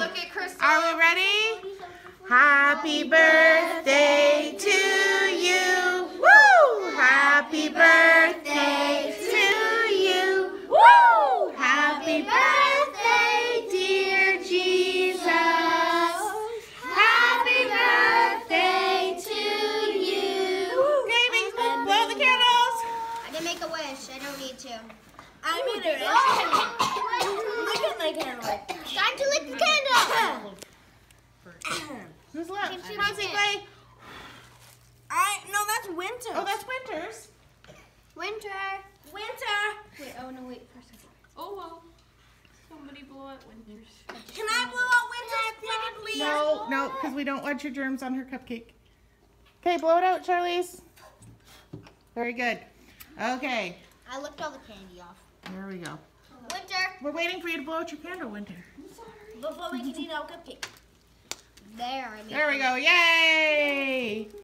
Look at Crystal. Are we ready? Happy birthday to you. Woo! Happy birthday to you. Woo! Happy birthday, dear Jesus. Happy birthday to you. Okay, Binks, blow the candles. I didn't make a wish. I don't need to. I made a wish. Look at my candle. Time to lick the candle. Who's left? Come on, Clay. No, that's winter. Oh, that's Winter's. Winter. Winter. Wait, wait for a second. Oh well. Somebody blow out Winter's. Can I blow out winter's, please? No, because we don't want your germs on her cupcake. Okay, blow it out, Charlize. Very good. Okay, I licked all the candy off. there we go. Winter. We're waiting for you to blow out your candle, Winter. Before we can eat our cupcake. There, I mean. There we go. Yay!